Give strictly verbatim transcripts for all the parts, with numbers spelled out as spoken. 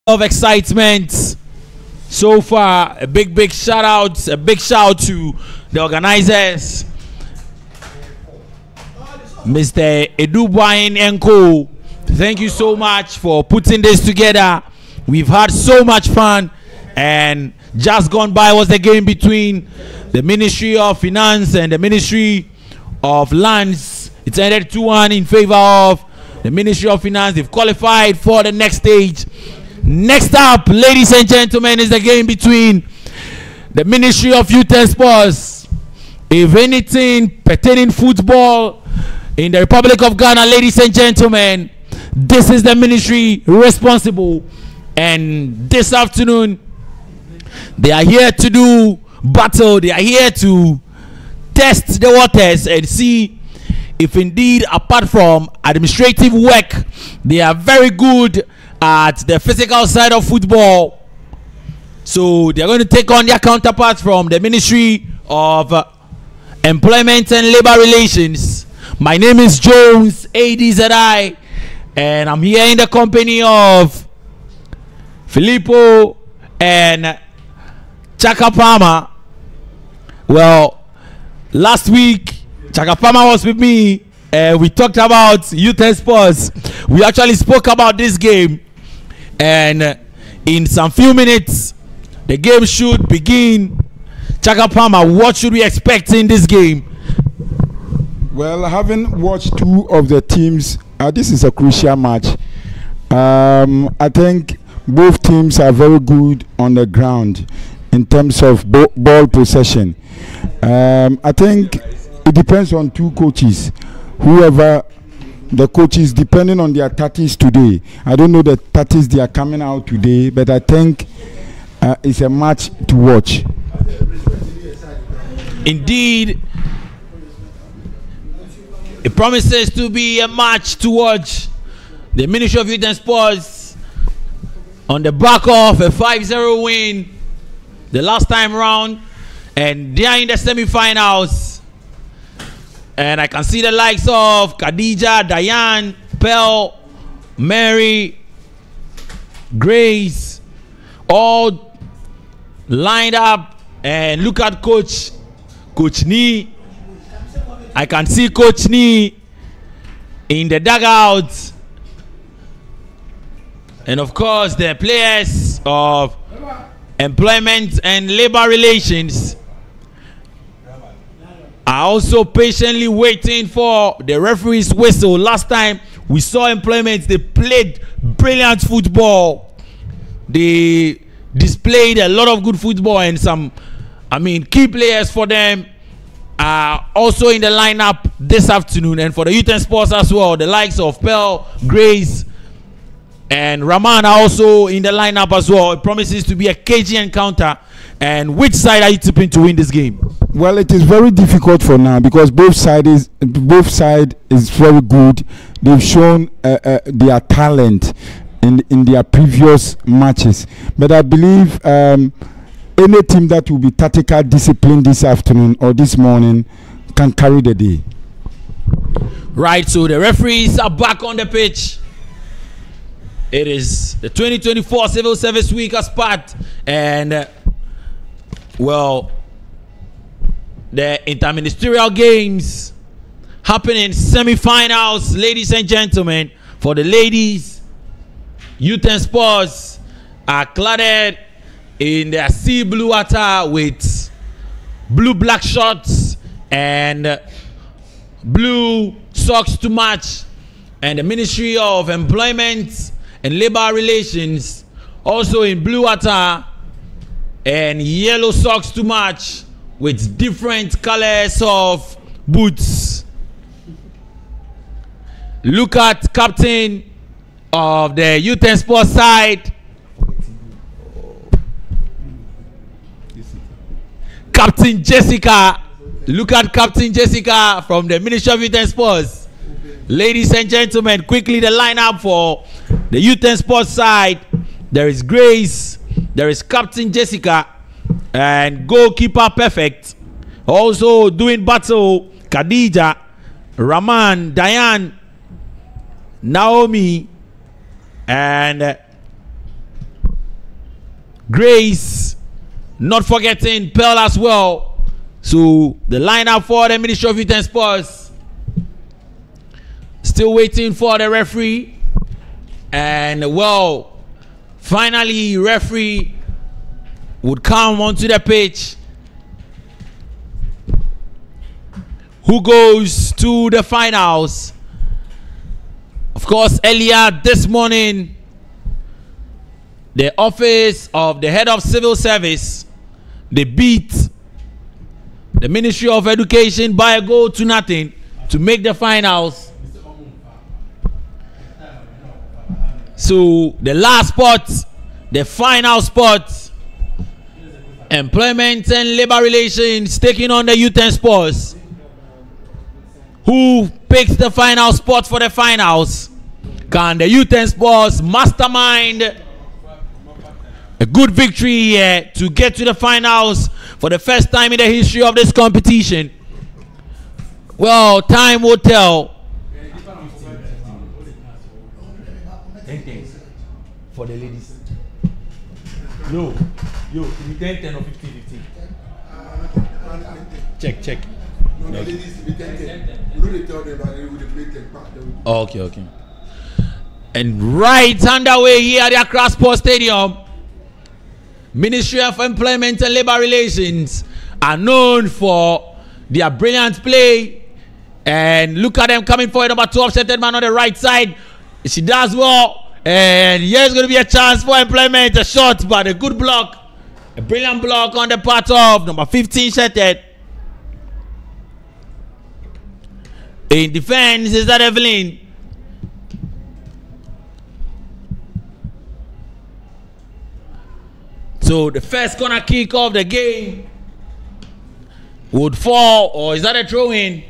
of excitement so far. A big, big shout out, a big shout to the organizers, Mister Edubuain and Co. Thank you so much for putting this together. We've had so much fun, and just gone by was the game between the Ministry of Finance and the Ministry of Lands. It ended two one in favor of the Ministry of Finance. They've qualified for the next stage. Next up, ladies and gentlemen, is the game between the Ministry of Youth and Sports. If anything pertaining football in the Republic of Ghana, ladies and gentlemen, this is the ministry responsible. And this afternoon, they are here to do battle. They are here to test the waters and see if indeed, apart from administrative work, they are very good at the physical side of football. So they are going to take on their counterparts from the Ministry of uh, Employment and Labor Relations. My name is Jones, A D Z I, and I'm here in the company of Filippo and Chakapama. Well, last week Chakapama was with me and we talked about youth and sports. We actually spoke about this game, and in some few minutes the game should begin. Chakapama, what should we expect in this game? Well, having watched two of the teams, uh, this is a crucial match. um, I think both teams are very good on the ground in terms of ball possession. um, I think it depends on two coaches, whoever the coaches, depending on their tactics today. I don't know the tactics they are coming out today, but I think uh, it's a match to watch. Indeed, it promises to be a match to watch. The Ministry of Youth and Sports, on the back of a five zero win the last time round, and they are in the semi-finals. And I can see the likes of Khadija, Diane, Pearl, Mary, Grace, all lined up. And look at Coach, Coach Nee. I can see Coach Nee in the dugout. And of course, the players of Employment and Labor Relations are also patiently waiting for the referee's whistle. Last time we saw Employment, they played brilliant football. They displayed a lot of good football, and some, I mean, key players for them are also in the lineup this afternoon. And for the Youth and Sports as well, the likes of Pearl, Grace, and Rahman are also in the lineup as well. It promises to be a cagey encounter. And which side are you tipping to win this game? Well, it is very difficult for now because both sides both side is very good. They've shown uh, uh, their talent in in their previous matches. But I believe um, any team that will be tactical disciplined this afternoon or this morning can carry the day. Right. So the referees are back on the pitch. It is the twenty twenty-four Civil Service Week as part, and uh, well, the Inter-Ministerial games happen in semi-finals, ladies and gentlemen. For the ladies, Youth and Sports are clad in their sea blue attire with blue black shorts and blue socks to match, and the Ministry of Employment and Labor Relations also in blue attire and yellow socks to match with different colors of boots. Look at captain of the Youth and Sports side, Captain Jessica. Look at Captain Jessica from the Ministry of Youth and Sports. Ladies and gentlemen, quickly the lineup for the Youth and Sports side. There is Grace, there is Captain Jessica, and goalkeeper perfect. Also doing battle, Khadija, Rahman, Diane, Naomi, and Grace, not forgetting Pearl as well. So the lineup for the Ministry of Youth and Sports. Still waiting for the referee. And well, finally referee would come onto the pitch. Who goes to the finals? Of course, earlier this morning, the office of the head of civil service, they beat the Ministry of Education by a goal to nothing to make the finals. So the last spot, the final spot, Employment and Labor Relations taking on the Youth and Sports. Who picks the final spot for the finals? Can the Youth and Sports mastermind a good victory here to get to the finals for the first time in the history of this competition? Well, time will tell. For the ladies. Yo, yo, ten, ten or fifteen, fifteen. Check, check. No, okay. Oh, okay, okay. And right underway here at the Accra Sports Stadium, Ministry of Employment and Labor Relations are known for their brilliant play. And look at them coming forward. Number twelve, settled man on the right side. She does well. And here's going to be a chance for Employment. A shot, but a good block. A brilliant block on the part of number fifteen, Shetet. In defense, is that Evelyn? So the first corner kick of the game would fall, or is that a throw-in?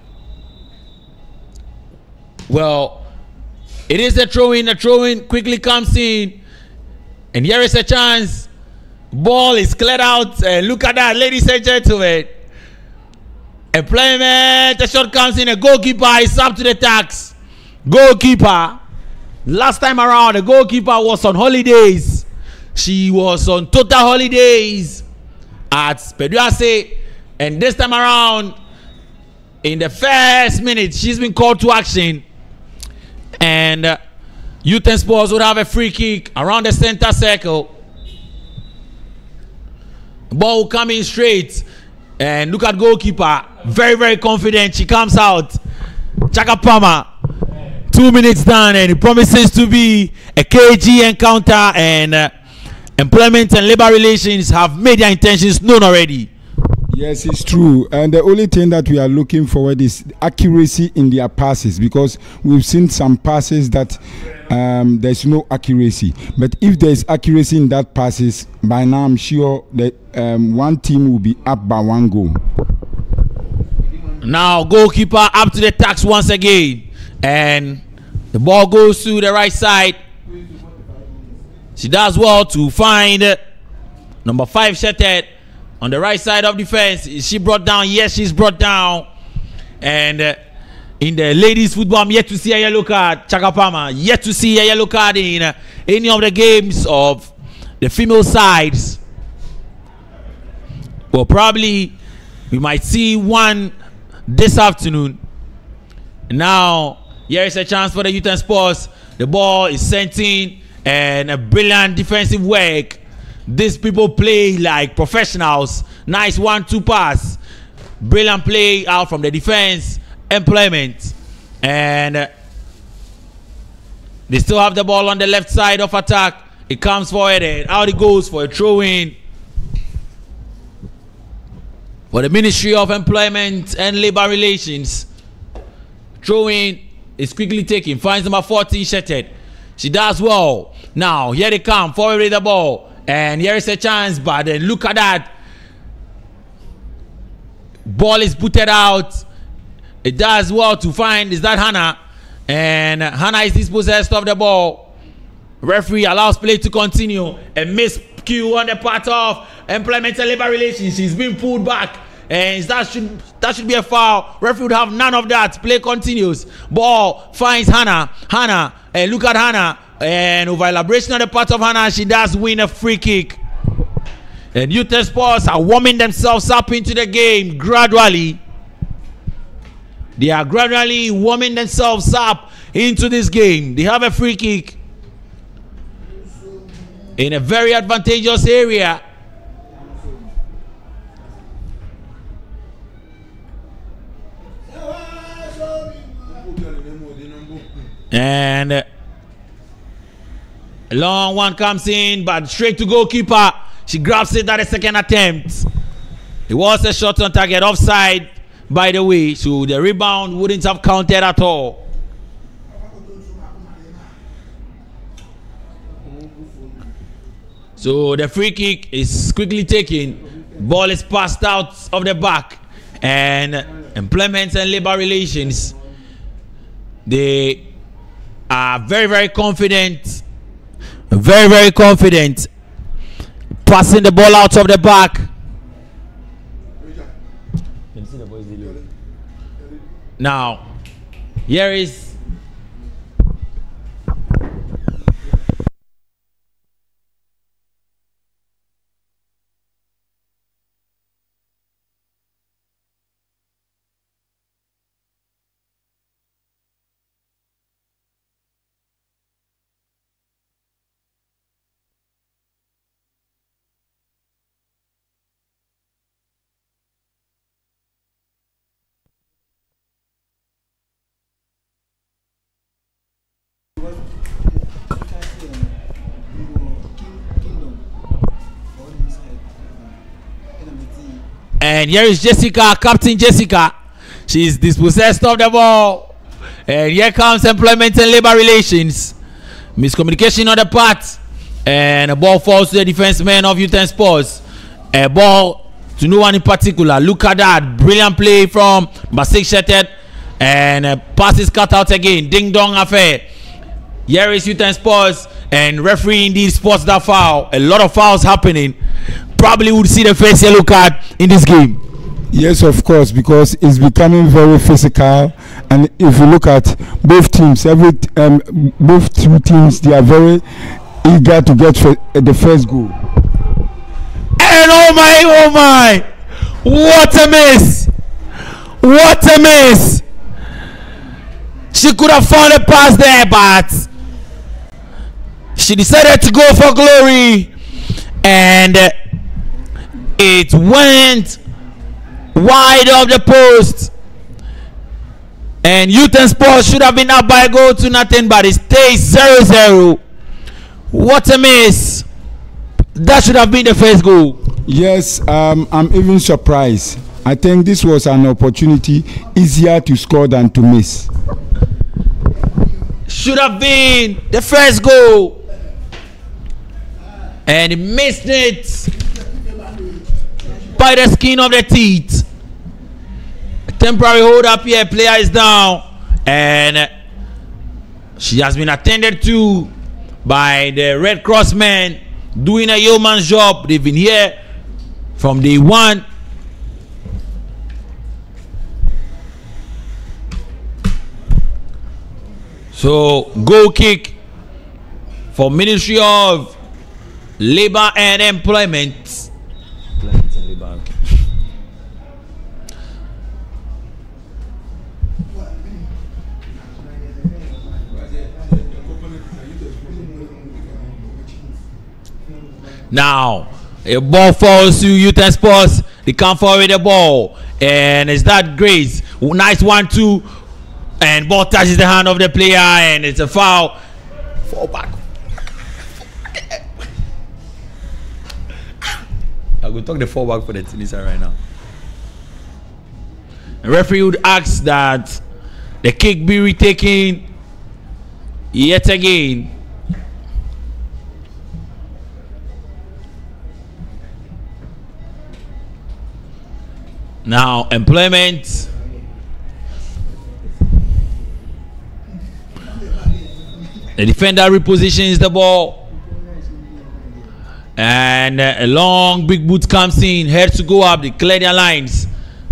Well, it is a throw-in. A throw-in quickly comes in, and here is a chance. Ball is cleared out, and look at that, ladies and gentlemen. Employment, a shot comes in, a goalkeeper is up to the tax. Goalkeeper, last time around, the goalkeeper was on holidays. She was on total holidays at Peduase, and this time around, in the first minute, she's been called to action. And uh, Youth and Sports would have a free kick around the center circle. Ball will come in straight. And look at goalkeeper. Very, very confident. She comes out. Chaka Palmer. Two minutes done. And it promises to be a K G encounter. And uh, Employment and Labor Relations have made their intentions known already. Yes, it's true. And the only thing that we are looking forward is accuracy in their passes, because we've seen some passes that um, there's no accuracy. But if there's accuracy in that passes, by now I'm sure that um, one team will be up by one goal. Now goalkeeper up to the tax once again. And the ball goes to the right side. She does well to find number five, Shetet. On the right side of defense, is she brought down? Yes, she's brought down. And uh, in the ladies' football, I'm yet to see a yellow card. Chaka Palmer, yet to see a yellow card in uh, any of the games of the female sides. Well, probably we might see one this afternoon. Now, here is a chance for the Youth and Sports. The ball is sent in, and a brilliant defensive work. These people play like professionals. Nice one two pass. Brilliant play out from the defense. Employment. And uh, they still have the ball on the left side of attack. It comes forward and out it goes for a throw-in. For the Ministry of Employment and Labor Relations. Throw-in is quickly taken. Finds number fourteen, Shetet. She does well. Now, here they come. Forward with the ball. And here is a chance, but then look at that. Ball is booted out. It does well to find, is that Hannah? And Hannah is dispossessed of the ball. Referee allows play to continue. A miscue on the part of Employment and Labor Relations. She's been pulled back. And that should, that should be a foul. Referee would have none of that. Play continues. Ball finds Hannah. Hannah, and look at Hannah. And over elaboration on the part of Hannah, she does win a free kick. And Inter-Sports are warming themselves up into the game gradually. They are gradually warming themselves up into this game. They have a free kick in a very advantageous area. And uh, a long one comes in, but straight to goalkeeper. She grabs it at the second attempt. It was a shot on target, offside, by the way, so the rebound wouldn't have counted at all. So the free kick is quickly taken. Ball is passed out of the back, and Employment and Labor Relations, they are very, very confident. Very, very confident. Passing the ball out of the back. Now, here is and here is Jessica, Captain Jessica. She is dispossessed of the ball. And here comes Employment and Labor Relations. Miscommunication on the part. And a ball falls to the defenseman of Inter-Sports. A ball to no one in particular. Look at that. Brilliant play from Basik Shetet. And a pass is cut out again. Ding dong affair. Here is Inter-Sports. And referee indeed spots that foul. A lot of fouls happening. Probably would see the first yellow card in this game. Yes, of course, because it's becoming very physical, and if you look at both teams, every um, both two teams, they are very eager to get for, uh, the first goal. And oh my, oh my, what a miss! What a miss! She could have found a pass there, but she decided to go for glory, and uh, it went wide of the post. And Inter-Sports should have been up by a goal to nothing, but it stays zero zero. What a miss. That should have been the first goal. Yes, um, I'm even surprised. I think this was an opportunity easier to score than to miss. Should have been the first goal. And he missed it by the skin of the teeth. A temporary hold up here. Player is down. And she has been attended to by the Red Cross men doing a yeoman's job. They've been here from day one. So, goal kick for Ministry of Labor and Employment. Now, a ball falls to Inter-Sports. They come forward with the ball. And it's that Grace. Nice one, two. And ball touches the hand of the player. And it's a foul. Fall back. I will talk the fall back for the Tunisia right now. The referee would ask that the kick be retaken yet again. Now, Employment. The defender repositions the ball. And uh, a long big boot comes in. Heads to go up. They clear their lines.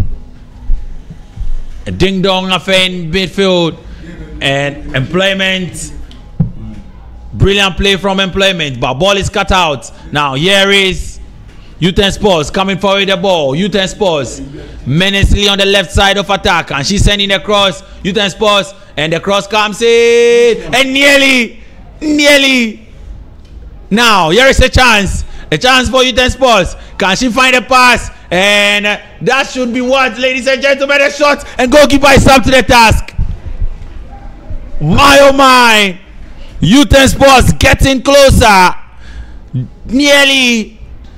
A ding dong affair in midfield. And Employment. Brilliant play from Employment. But ball is cut out. Now, here is Youth Sports coming forward with the ball. Youth Sports menacingly on the left side of attack, and she's sending the cross. Youth Sports, and the cross comes in, and nearly, nearly. Now here is a chance, a chance for Youth Sports. Can she find a pass? And uh, that should be what, ladies and gentlemen, a shot, and goalkeeper is up to the task. My oh my, Youth Sports getting closer, nearly.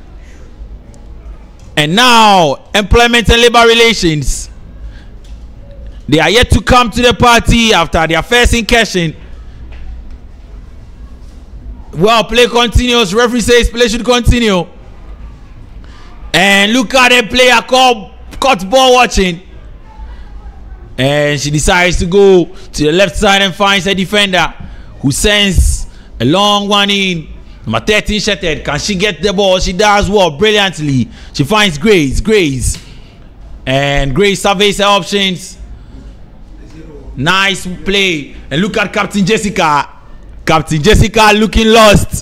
And now, Employment and Labor Relations, they are yet to come to the party after their first incursion. Well, play continues. Referee says play should continue. And look at the player called cut ball watching. And she decides to go to the left side and finds a defender who sends a long one in. Number thirteen, Shetted. Can she get the ball? She does well, brilliantly. She finds Grace. Grace. And Grace surveys her options. Nice play. And look at Captain Jessica. Captain Jessica looking lost.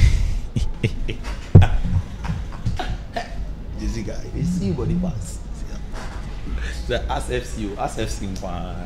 Jessica, you see what it was. Ask F C O. Ask F C O.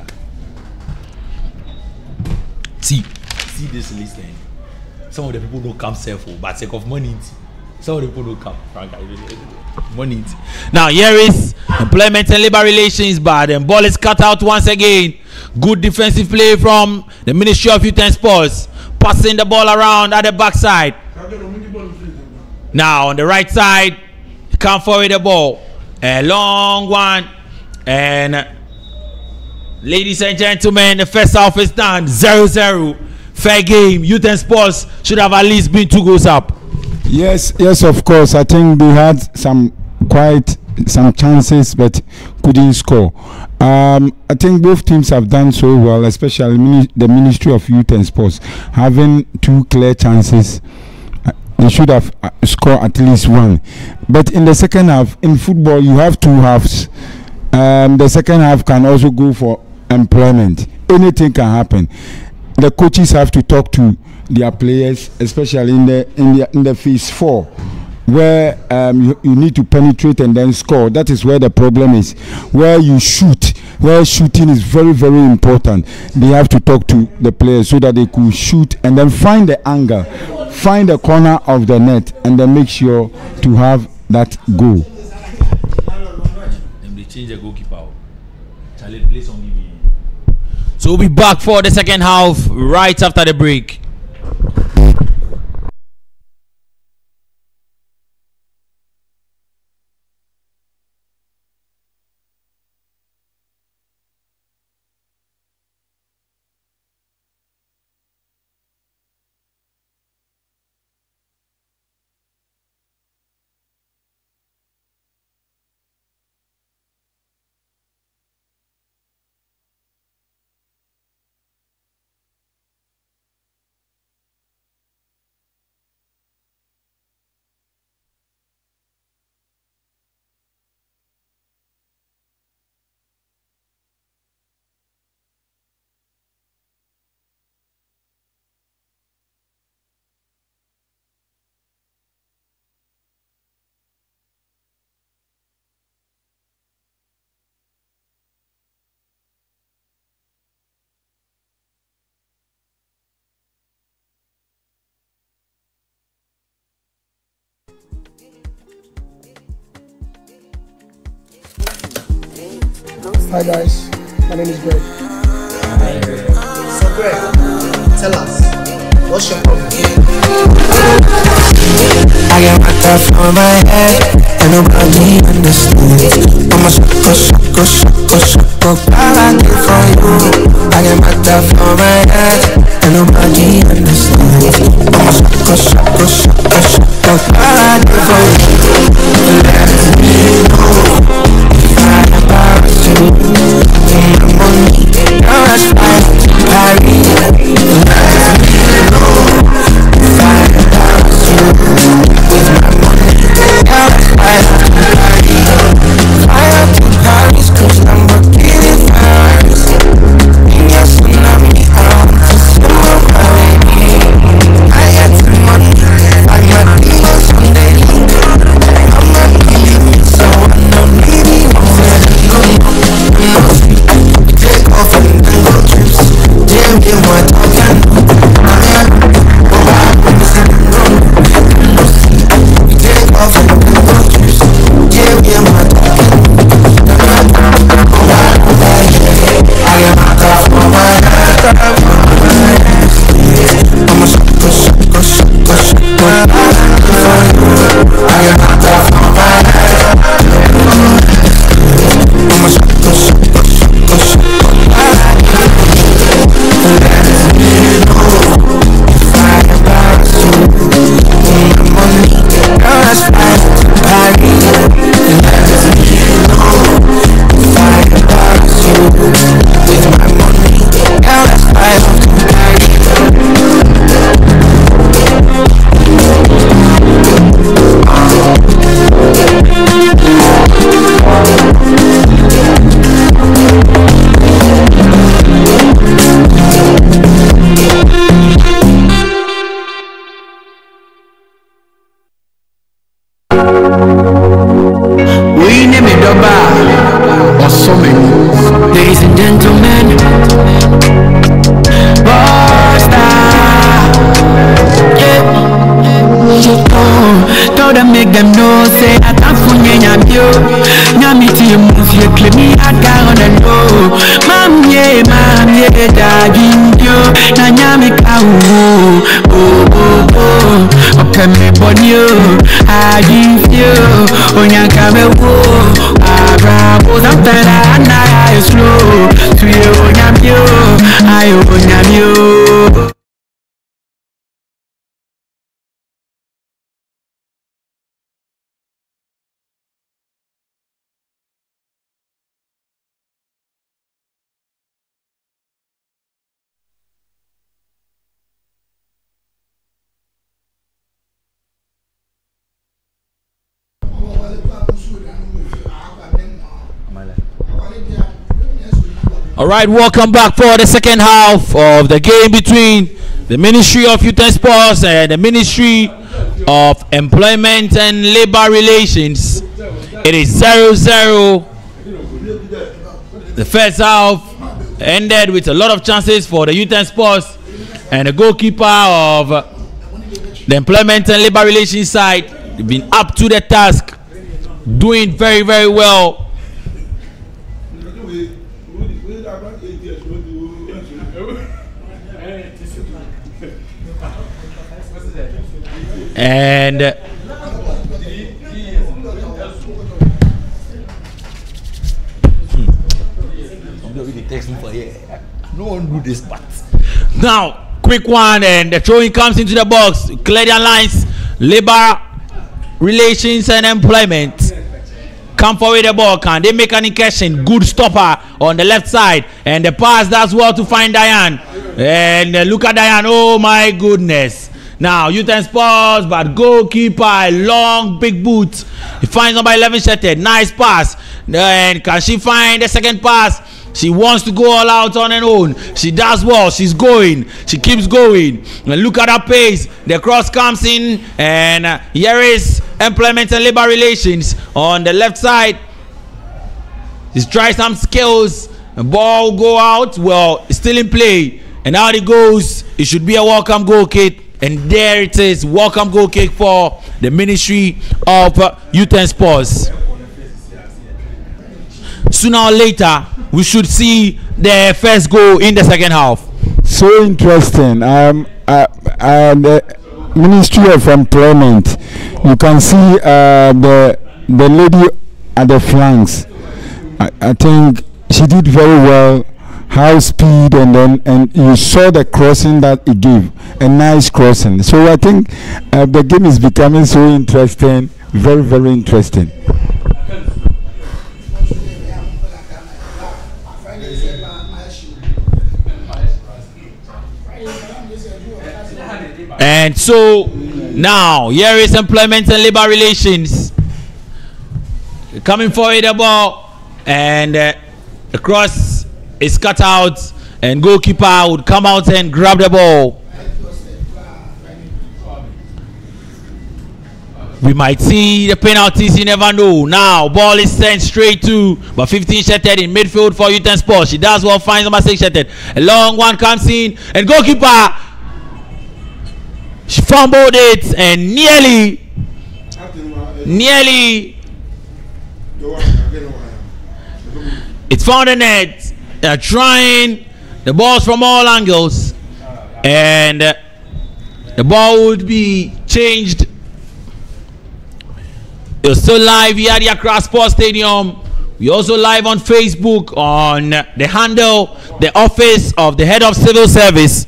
See. See this list then. Some of the people don't come self, but sake of money. Some of the people don't come. Money. Now here is Employment and Labor Relations, but the ball is cut out once again. Good defensive play from the Ministry of Youth and Sports, passing the ball around at the backside. Now on the right side, come forward the ball, a long one, and ladies and gentlemen, the first half is done. Zero zero. Fair game. Youth and Sports should have at least been two goals up. Yes, yes, of course. I think they had some quite some chances, but couldn't score. Um, I think both teams have done so well, especially mini the Ministry of Youth and Sports, having two clear chances. Uh, they should have uh, scored at least one. But in the second half, in football, you have two halves. Um, the second half can also go for employment. Anything can happen. The coaches have to talk to their players, especially in the in the in the phase four, where um, you, you need to penetrate and then score. That is where the problem is. Where you shoot, where shooting is very very important. They have to talk to the players so that they could shoot and then find the angle, find the corner of the net, and then make sure to have that goal. They change the goalkeeper. Charlie, place on me. So we'll be back for the second half right after the break. Hi guys, my name is Greg. Hi. So Greg, tell us, what's your problem? I got my stuff on my head, and nobody understands. I'm a sucker, sucker, sucker, sucker, all I did for you. I got my stuff on my head, and nobody understands. I'm a sucker, sucker, sucker, sucker, all I did for you. Let me know if I embarrass you. In the money, now that's why I read. Let me know if I embarrass you. With my money, now that's why I read. Fly out to Paris, cruise Lamborghini Ferraris. In your tsunami, I want to swim away. I got the money, like my We name it Doba or so many. Ladies and gentlemen, Busta. Yeah. Oh, told them make them know say I can't find any you. Now me to you move you claim me I got on the low. Mam yeah, mam yeah, daddy you. Na nyami ka oh oh oh oh. Okay me body you, I give you. Onya kame wo, abra wo zamtana na I slow. To you onya you, I onya you. All right, welcome back for the second half of the game between the Ministry of Youth and Sports and the Ministry of Employment and Labor Relations. It is zero zero. The first half ended with a lot of chances for the Youth and Sports, and the goalkeeper of the Employment and Labor Relations side, they've been up to the task, doing very, very well. And uh, no one do this part. Now, quick one, and the throwing comes into the box. Clear their lines. Labor Relations and Employment come forward the ball. Can they make an incursion? Good stopper on the left side, and the pass does well to find Diane. And uh, look at Diane. Oh my goodness. Now, Youth and Sports, but goalkeeper, long, big boot. He finds number eleven, Shetted. Nice pass. And can she find the second pass? She wants to go all out on her own. She does well. She's going. She keeps going. And look at her pace. The cross comes in. And uh, here is Employment and Labor Relations on the left side. He's tried some skills. The ball go out. Well, it's still in play. And out it goes. It should be a welcome goal kick. And there it is, welcome goal kick for the Ministry of uh, Youth and Sports. Sooner or later, we should see the first goal in the second half. So interesting. Um, uh, uh, the Ministry of Employment. You can see uh, the the lady at the flanks. I, I think she did very well. High speed, and then and you saw the crossing that it gave, a nice crossing. So I think uh, the game is becoming so interesting, very very interesting. And so now here is Employment and Labor Relations coming forward the ball, and uh, the cross is cut out, and goalkeeper would come out and grab the ball. We might see the penalties, you never know. Now ball is sent straight to but fifteen Shetted in midfield for Youth and Sports. She does well, finds number six Shetted. A long one comes in, and goalkeeper, she fumbled it and nearly nearly it's found the net. They're trying the balls from all angles, and uh, the ball would be changed. It's still live here at the Accra Sports Stadium. We also live on Facebook on the handle, the office of the head of civil service.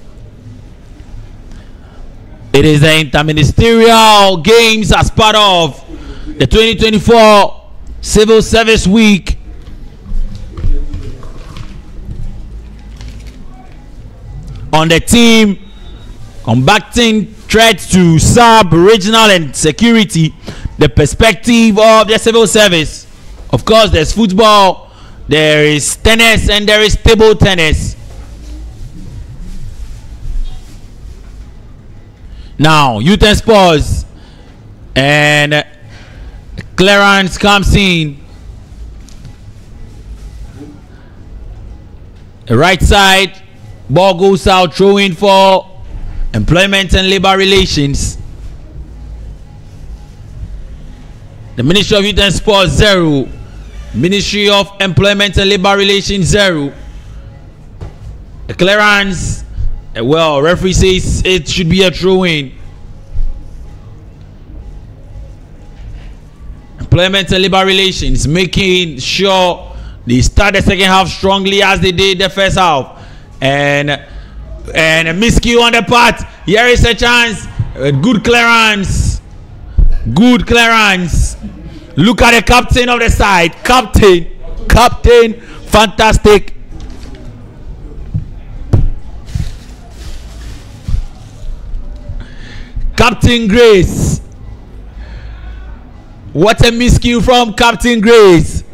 It is the Inter-Ministerial Games as part of the twenty twenty-four Civil Service Week. On the team, combating threats to sub-regional and security, the perspective of the civil service. Of course, there's football, there is tennis, and there is table tennis. Now, Youth and Sports and Clearance comes in. The right side, ball goes out, throw in for Employment and Labor Relations. The Ministry of Youth and Sports zero. Ministry of Employment and Labor Relations zero. The clearance, uh, well, referee says it should be a throw in. Employment and Labor Relations making sure they start the second half strongly as they did the first half. And and a miscue on the part. Here is a chance. A good clearance. Good clearance. Look at the captain of the side. Captain. Captain. Fantastic. Captain Grace. What a miscue from Captain Grace.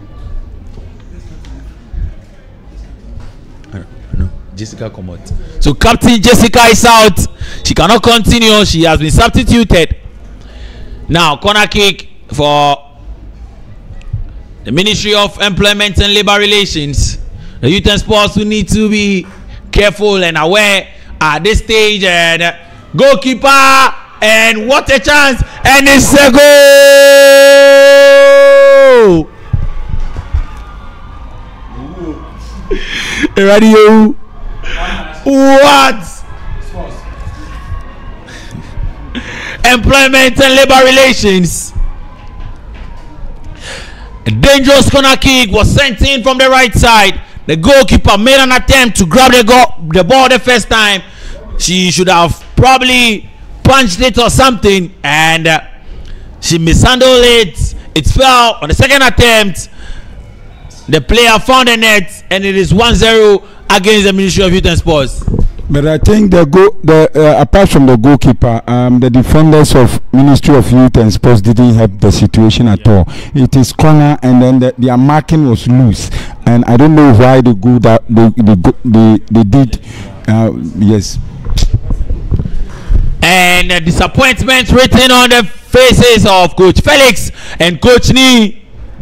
Jessica come out. So Captain Jessica is out. She cannot continue. She has been substituted. Now corner kick for the Ministry of Employment and Labor Relations. The youth and sports who need to be careful and aware at this stage. And goalkeeper, and what a chance, and it's a goal. Radio. What? Employment and Labor Relations. A dangerous corner kick was sent in from the right side. The goalkeeper made an attempt to grab the, go the ball the first time. She should have probably punched it or something, and uh, she mishandled it. It fell on the second attempt. The player found the net, and it is one zero against the Ministry of Youth and Sports. But I think the go the uh, apart from the goalkeeper, um, the defenders of Ministry of Youth and Sports didn't help the situation at yeah. all. It is corner, and then the, their marking was loose, and I don't know why they go that they they go, they, they did. Uh, yes. And uh, disappointment written on the faces of Coach Felix and Coach Nee.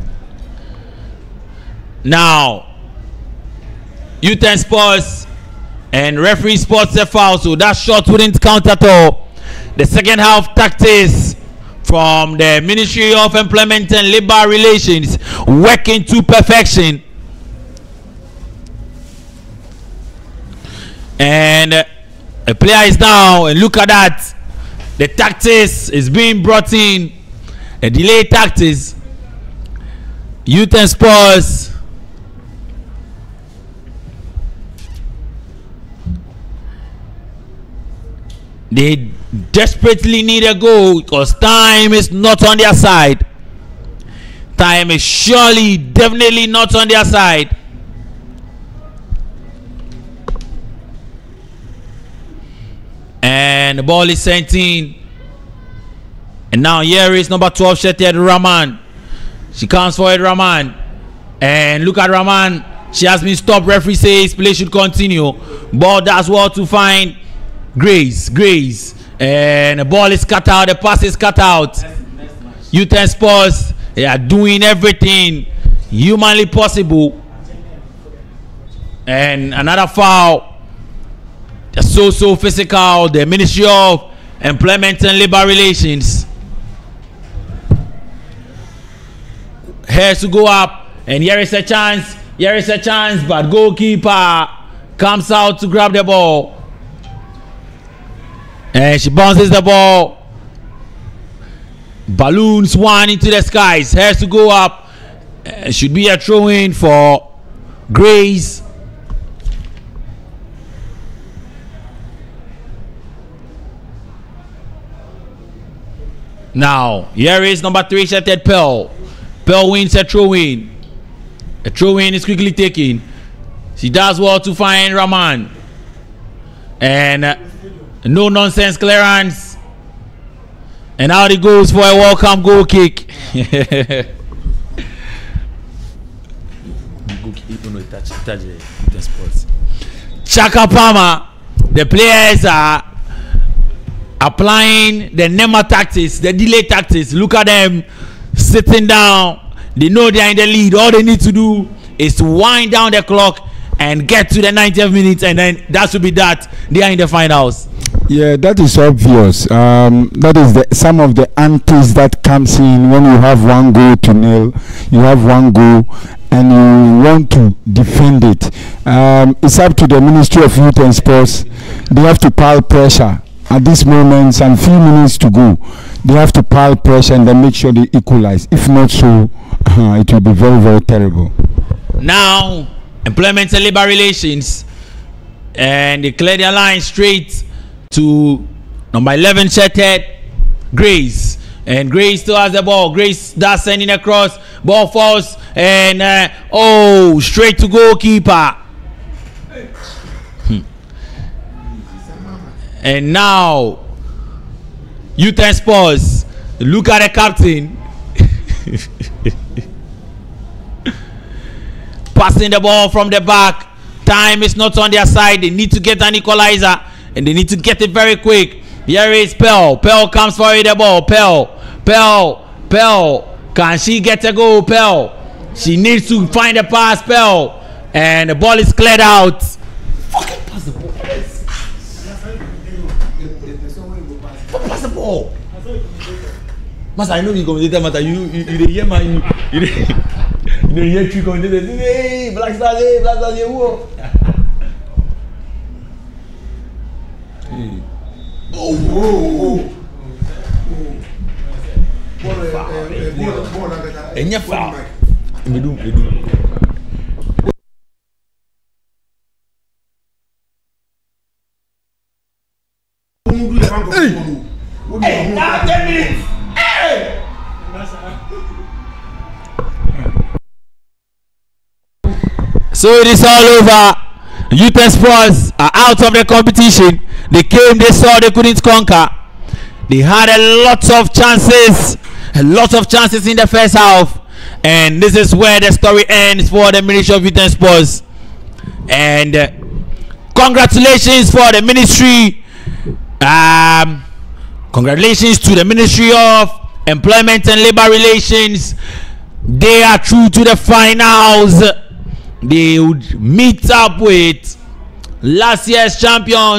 Now, Youth and Sports and referee sports a foul, so that shot wouldn't count at all. The second half tactics from the Ministry of Employment and Labor Relations working to perfection. And uh, a player is down, and look at that. The tactics is being brought in. A delay tactics. Youth and Sports. They desperately need a goal because time is not on their side. Time is surely, definitely not on their side. And the ball is sent in. And now here is number twelve, Sheted Rahman. She comes for it, Rahman. And look at Rahman. She has been stopped. Referee says play should continue. Ball does well to find Grace. Grace. And the ball is cut out. The pass is cut out. Youth and Sports, they are doing everything humanly possible. And another foul. They're so, so physical. The Ministry of Employment and Labor Relations. Has to go up. And here is a chance. Here is a chance. But goalkeeper comes out to grab the ball. And she bounces the ball. Balloons one into the skies. Has to go up. Uh, should be a throw in for Grace. Now, here is number three, Sheted Pearl. Pearl wins a throw in. A throw in is quickly taken. She does well to find Rahman. And uh, no nonsense clearance. And out it goes for a welcome goal kick. Chaka Palmer. The players are applying the Nema tactics, the delay tactics. Look at them sitting down. They know they are in the lead. All they need to do is to wind down the clock and get to the ninetieth minute, and then that should be that. They are in the finals. Yeah, that is obvious. Um, that is the, some of the antics that comes in when you have one goal to nil. You have one goal and you want to defend it. Um, it's up to the Ministry of Youth and Sports. They have to pile pressure at this moment. Some few minutes to go. They have to pile pressure and then make sure they equalize. If not so, uh, it will be very, very terrible. Now, Employment and Labor Relations, and they clear their line straight to number eleven shirted Grace, and Grace still has the ball. Grace does sending across, ball falls, and uh, oh, straight to goalkeeper. Hmm. And now Youth and Sports, look at the captain. Passing the ball from the back. Time is not on their side. They need to get an equalizer, and they need to get it very quick. Here is Pearl. Pearl comes for the ball. Pearl. Pearl. Pearl. Can she get a goal? Pearl. She needs to find a pass. Pearl. And the ball is cleared out. Fucking pass the ball. Pass the ball. Master, I know you commentator, master. You, you, you, you hear man. You, you, you know, you hear three commentators. Hey, Black Stars, hey, Black Stars, hey, whoa. Hey. Oh, whoa, whoa. And you're foul. Me do, me do. Hey, now ten minutes. Hey. So it is all over. Youth and Sports are out of the competition. They came, they saw, they couldn't conquer. They had a lot of chances, a lot of chances in the first half, and this is where the story ends for the Ministry of Youth and Sports. And uh, congratulations for the ministry. Um, congratulations to the Ministry of Employment and Labor Relations. They are through to the finals. They would meet up with last year's champions.